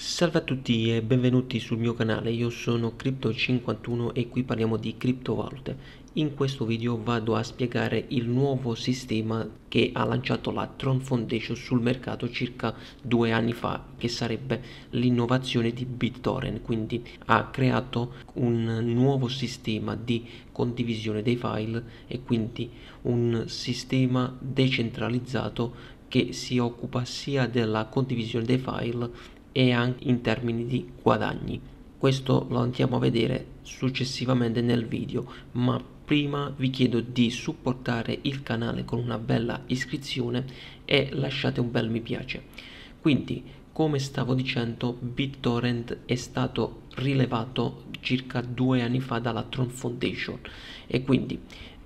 Salve a tutti e benvenuti sul mio canale, io sono Crypto51 e qui parliamo di criptovalute. In questo video vado a spiegare il nuovo sistema che ha lanciato la Tron Foundation sul mercato circa 2 anni fa, che sarebbe l'innovazione di BitTorrent. Quindi ha creato un nuovo sistema di condivisione dei file e quindi un sistema decentralizzato che si occupa sia della condivisione dei file e anche in termini di guadagni. Questo lo andiamo a vedere successivamente nel video, ma prima vi chiedo di supportare il canale con una bella iscrizione e lasciate un bel mi piace. Quindi, come stavo dicendo, BitTorrent è stato rilevato circa 2 anni fa dalla Tron Foundation e quindi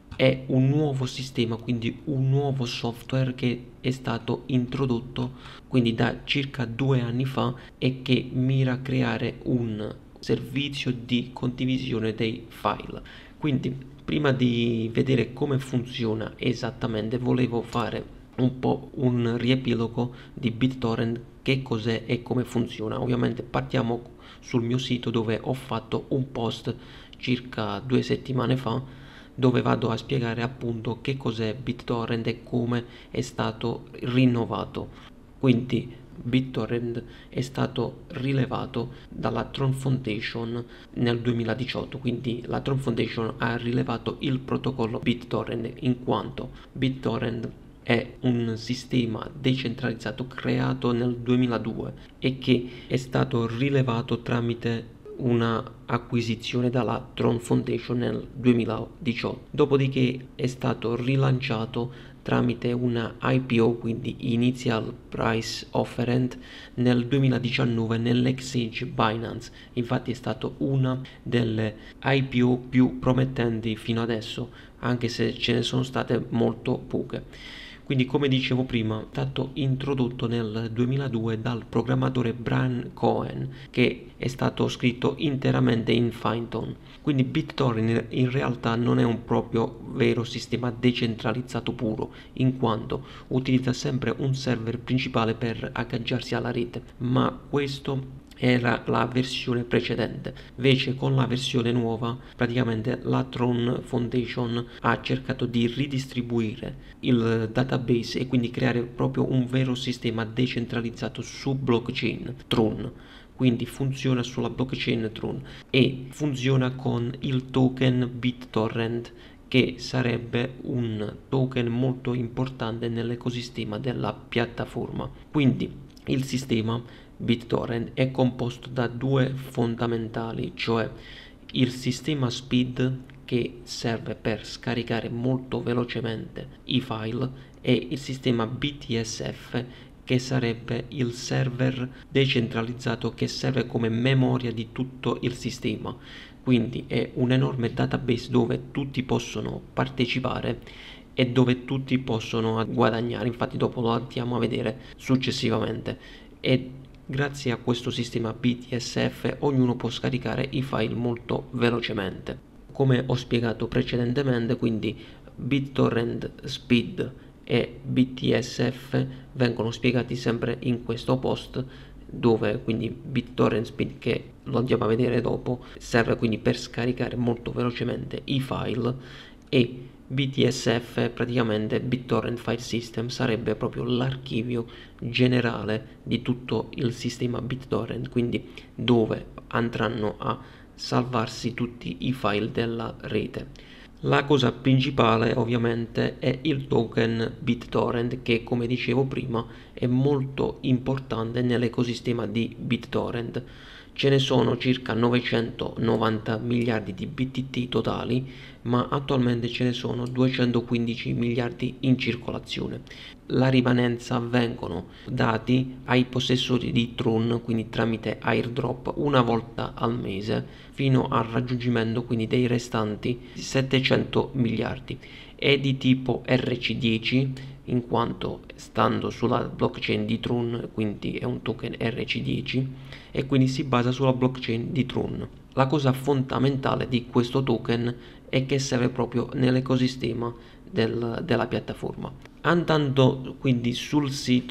è un nuovo sistema, quindi un nuovo software che è stato introdotto quindi da circa 2 anni fa e che mira a creare un servizio di condivisione dei file. Quindi prima di vedere come funziona esattamente volevo fare un po' un riepilogo di BitTorrent, che cos'è e come funziona. Ovviamente partiamo sul mio sito dove ho fatto un post circa 2 settimane fa dove vado a spiegare appunto che cos'è BitTorrent e come è stato rinnovato. Quindi BitTorrent è stato rilevato dalla Tron Foundation nel 2018, quindi la Tron Foundation ha rilevato il protocollo BitTorrent in quanto BitTorrent è un sistema decentralizzato creato nel 2002 e che è stato rilevato tramite una acquisizione dalla Tron Foundation nel 2018. Dopodiché è stato rilanciato tramite una IPO, quindi Initial Price Offerent, nel 2019 nell'exchange Binance. Infatti è stato una delle IPO più promettenti fino adesso, anche se ce ne sono state molto poche. Quindi, come dicevo prima, è stato introdotto nel 2002 dal programmatore Brian Cohen, che è stato scritto interamente in Python. Quindi BitTorrent in realtà non è un proprio vero sistema decentralizzato puro, in quanto utilizza sempre un server principale per agganciarsi alla rete, ma questo era la versione precedente. Invece con la versione nuova praticamente la Tron Foundation ha cercato di ridistribuire il database e quindi creare proprio un vero sistema decentralizzato su blockchain Tron. Quindi funziona sulla blockchain Tron e funziona con il token BitTorrent, che sarebbe un token molto importante nell'ecosistema della piattaforma. Quindi il sistema BitTorrent è composto da due fondamentali, cioè il sistema Speed, che serve per scaricare molto velocemente i file, e il sistema BTSF, che sarebbe il server decentralizzato che serve come memoria di tutto il sistema. Quindi è un enorme database dove tutti possono partecipare e dove tutti possono guadagnare. Infatti dopo lo andiamo a vedere successivamente. E grazie a questo sistema BTSF ognuno può scaricare i file molto velocemente. Come ho spiegato precedentemente, quindi BitTorrent Speed e BTSF vengono spiegati sempre in questo post, dove quindi BitTorrent Speed, che lo andiamo a vedere dopo, serve quindi per scaricare molto velocemente i file, e BTSF, praticamente BitTorrent File System, sarebbe proprio l'archivio generale di tutto il sistema BitTorrent, quindi dove andranno a salvarsi tutti i file della rete. La cosa principale ovviamente è il token BitTorrent, che come dicevo prima è molto importante nell'ecosistema di BitTorrent. Ce ne sono circa 990 miliardi di BTT totali, ma attualmente ce ne sono 215 miliardi in circolazione. La rimanenza vengono dati ai possessori di Tron, quindi tramite airdrop una volta al mese, fino al raggiungimento quindi dei restanti 700 miliardi. È di tipo RC10, in quanto stando sulla blockchain di Tron, quindi è un token RC10 e quindi si basa sulla blockchain di Tron. La cosa fondamentale di questo token è che serve proprio nell'ecosistema della piattaforma. Andando quindi sul sito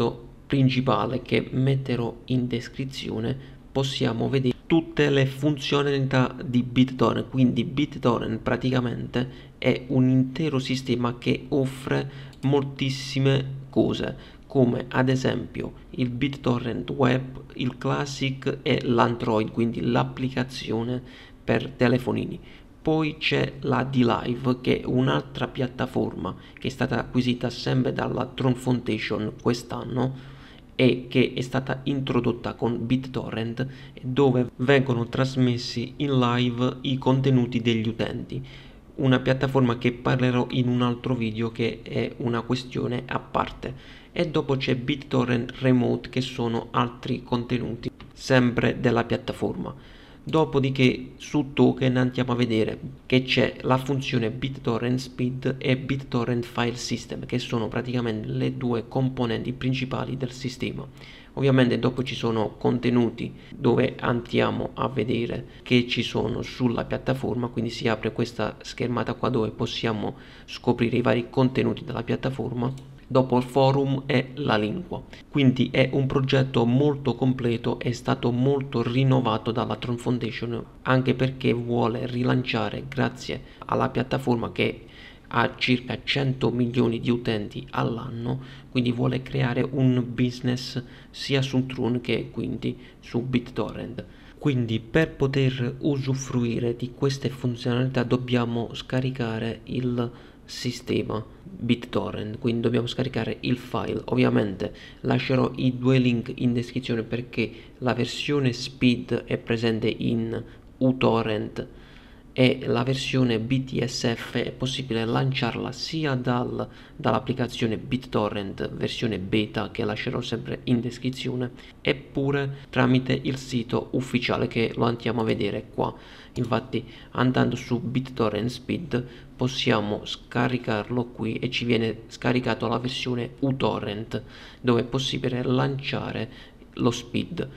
principale che metterò in descrizione possiamo vedere tutte le funzionalità di BitTorrent. Quindi BitTorrent praticamente è un intero sistema che offre moltissime cose, come ad esempio il BitTorrent Web, il Classic e l'Android, quindi l'applicazione per telefonini. Poi c'è la D-Live, che è un'altra piattaforma che è stata acquisita sempre dalla Tron Foundation quest'anno e che è stata introdotta con BitTorrent, dove vengono trasmessi in live i contenuti degli utenti. Una piattaforma che parlerò in un altro video, che è una questione a parte. E dopo c'è BitTorrent Remote, che sono altri contenuti sempre della piattaforma. Dopodiché su Token andiamo a vedere che c'è la funzione BitTorrent Speed e BitTorrent File System, che sono praticamente le due componenti principali del sistema. Ovviamente dopo ci sono contenuti dove andiamo a vedere che ci sono sulla piattaforma, quindi si apre questa schermata qua dove possiamo scoprire i vari contenuti della piattaforma. Dopo il forum e la lingua. Quindi è un progetto molto completo, è stato molto rinnovato dalla Tron Foundation, anche perché vuole rilanciare, grazie alla piattaforma che ha circa 100 milioni di utenti all'anno, quindi vuole creare un business sia su Tron che quindi su BitTorrent. Quindi per poter usufruire di queste funzionalità dobbiamo scaricare il sistema BitTorrent, quindi dobbiamo scaricare il file. Ovviamente lascerò i due link in descrizione, perché la versione Speed è presente in uTorrent e la versione BTSF è possibile lanciarla sia dall'applicazione BitTorrent versione beta, che lascerò sempre in descrizione, eppure tramite il sito ufficiale, che lo andiamo a vedere qua. Infatti andando su BitTorrent Speed possiamo scaricarlo qui e ci viene scaricato la versione uTorrent, dove è possibile lanciare lo Speed.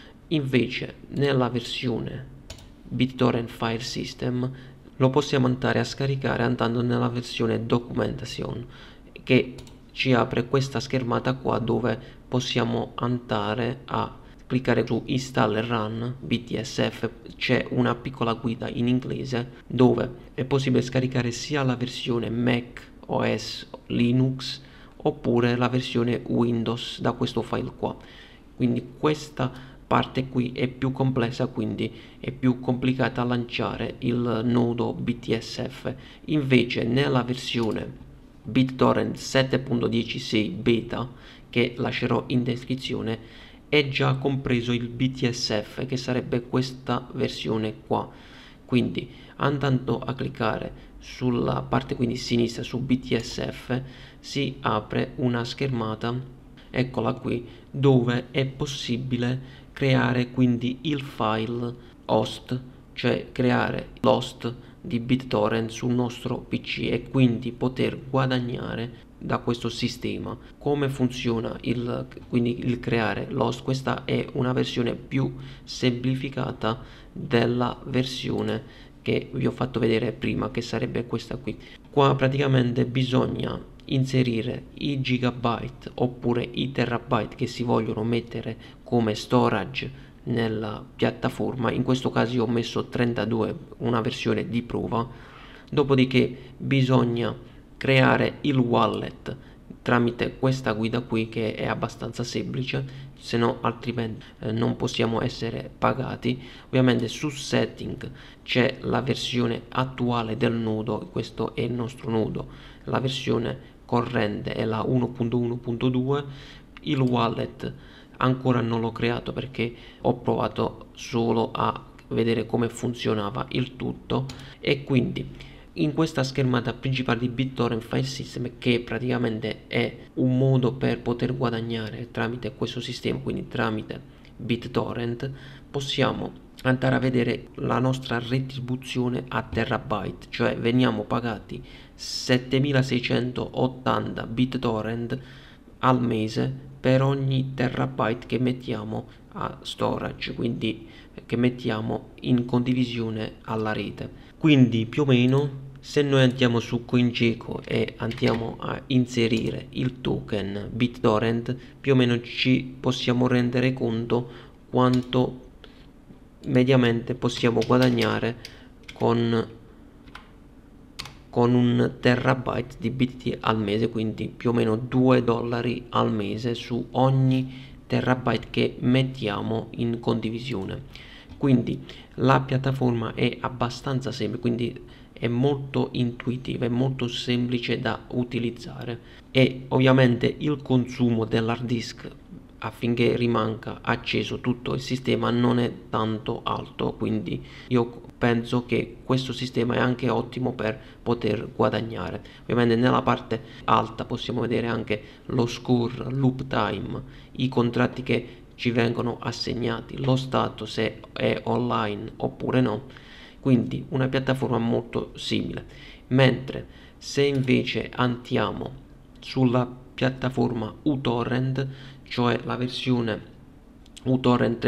Invece nella versione BitTorrent File System lo possiamo andare a scaricare andando nella versione Documentation, che ci apre questa schermata qua dove possiamo andare a cliccare su Install e Run BTSF. C'è una piccola guida in inglese dove è possibile scaricare sia la versione Mac OS Linux oppure la versione Windows da questo file qua. Quindi questa parte qui è più complessa, quindi è più complicata a lanciare il nodo BTSF. Invece nella versione BitTorrent 7.16 beta, che lascerò in descrizione, è già compreso il BTSF, che sarebbe questa versione qua. Quindi andando a cliccare sulla parte quindi sinistra su BTSF si apre una schermata, eccola qui, dove è possibile creare quindi il file host, cioè creare l'host di BitTorrent sul nostro PC e quindi poter guadagnare da questo sistema. Come funziona quindi il creare l'host? Questa è una versione più semplificata della versione che vi ho fatto vedere prima, che sarebbe questa qui. Qua praticamente bisogna inserire i gigabyte oppure i terabyte che si vogliono mettere come storage nella piattaforma. In questo caso io ho messo 32, una versione di prova. Dopodiché bisogna creare il wallet tramite questa guida qui, che è abbastanza semplice, se no altrimenti non possiamo essere pagati. Ovviamente su setting c'è la versione attuale del nodo, questo è il nostro nodo, la versione corrente è la 1.1.2. il wallet ancora non l'ho creato perché ho provato solo a vedere come funzionava il tutto. E quindi in questa schermata principale di BitTorrent File System, che praticamente è un modo per poter guadagnare tramite questo sistema, quindi tramite BitTorrent, possiamo andare a vedere la nostra retribuzione a terabyte, cioè veniamo pagati 7680 BitTorrent al mese per ogni terabyte che mettiamo a storage, quindi che mettiamo in condivisione alla rete. Quindi più o meno Se noi andiamo su CoinGecko e andiamo a inserire il token BitTorrent, più o meno ci possiamo rendere conto quanto mediamente possiamo guadagnare con un terabyte di BTT al mese, quindi più o meno $2 al mese su ogni terabyte che mettiamo in condivisione. Quindi la piattaforma è abbastanza semplice, quindi è molto intuitiva, è molto semplice da utilizzare, e ovviamente il consumo dell'hard disk affinché rimanga acceso tutto il sistema non è tanto alto, quindi io penso che questo sistema è anche ottimo per poter guadagnare. Ovviamente nella parte alta possiamo vedere anche lo score, loop time, i contratti che ci vengono assegnati, lo stato se è online oppure no, quindi una piattaforma molto simile. Mentre se invece andiamo sulla piattaforma uTorrent, cioè la versione uTorrent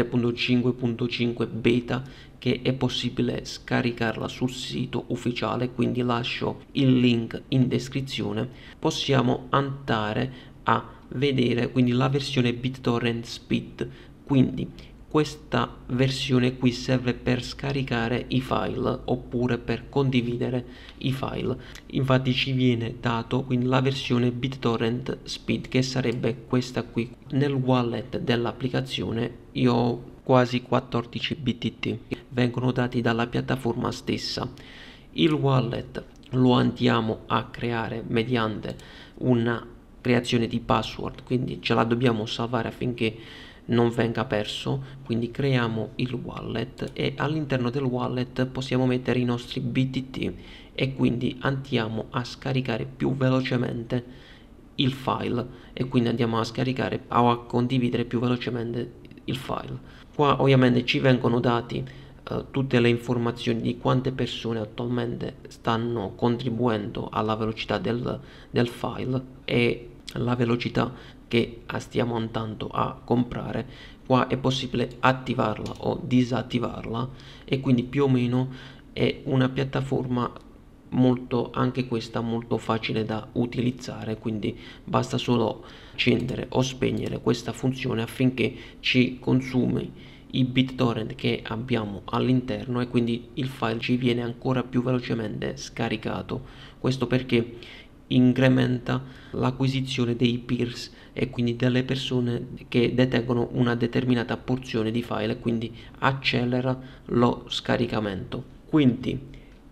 3.5.5 beta, che è possibile scaricarla sul sito ufficiale, quindi lascio il link in descrizione, possiamo andare a vedere quindi la versione BitTorrent Speed. Quindi questa versione qui serve per scaricare i file oppure per condividere i file. Infatti ci viene dato quindi la versione BitTorrent Speed, che sarebbe questa qui. Nel wallet dell'applicazione io ho quasi 14 BTT, vengono dati dalla piattaforma stessa. Il wallet lo andiamo a creare mediante una creazione di password, quindi ce la dobbiamo salvare affinché non venga perso. Quindi creiamo il wallet e all'interno del wallet possiamo mettere i nostri BTT, e quindi andiamo a scaricare più velocemente il file, e quindi andiamo a scaricare o a condividere più velocemente il file. Qua ovviamente ci vengono dati tutte le informazioni di quante persone attualmente stanno contribuendo alla velocità del file e la velocità che stiamo andando a comprare. Qua è possibile attivarla o disattivarla, e quindi più o meno è una piattaforma molto, anche questa molto facile da utilizzare, quindi basta solo accendere o spegnere questa funzione affinché ci consumi i BitTorrent che abbiamo all'interno, e quindi il file ci viene ancora più velocemente scaricato. Questo perché incrementa l'acquisizione dei peers e quindi delle persone che detengono una determinata porzione di file, e quindi accelera lo scaricamento. Quindi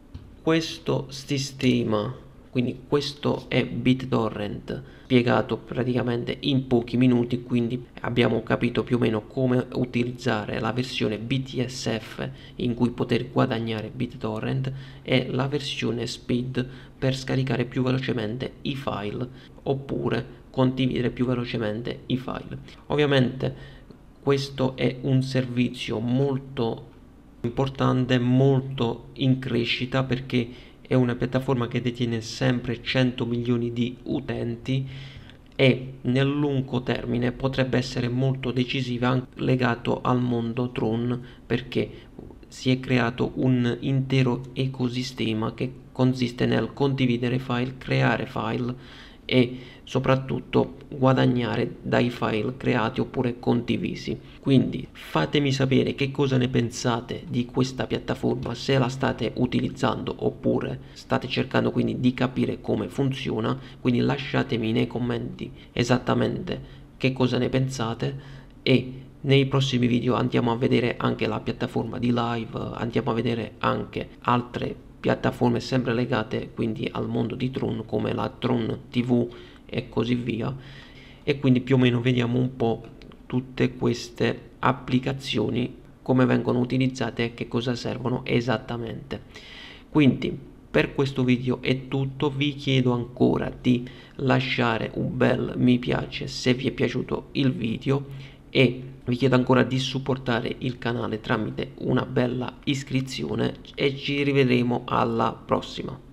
questo sistema, quindi questo è BitTorrent spiegato praticamente in pochi minuti, quindi abbiamo capito più o meno come utilizzare la versione BTSF in cui poter guadagnare BitTorrent, e la versione Speed per scaricare più velocemente i file oppure condividere più velocemente i file. Ovviamente questo è un servizio molto importante, molto in crescita, perché è una piattaforma che detiene sempre 100 milioni di utenti, e nel lungo termine potrebbe essere molto decisiva anche legato al mondo Tron, perché si è creato un intero ecosistema che consiste nel condividere file, creare file e soprattutto guadagnare dai file creati oppure condivisi. Quindi fatemi sapere che cosa ne pensate di questa piattaforma, se la state utilizzando oppure state cercando quindi di capire come funziona. Quindi lasciatemi nei commenti esattamente che cosa ne pensate, e nei prossimi video andiamo a vedere anche la piattaforma di live, andiamo a vedere anche altre piattaforme sempre legate quindi al mondo di Tron, come la Tron TV e così via, e quindi più o meno vediamo un po' tutte queste applicazioni, come vengono utilizzate e che cosa servono esattamente. Quindi per questo video è tutto, vi chiedo ancora di lasciare un bel mi piace se vi è piaciuto il video, e vi chiedo ancora di supportare il canale tramite una bella iscrizione, e ci rivedremo alla prossima.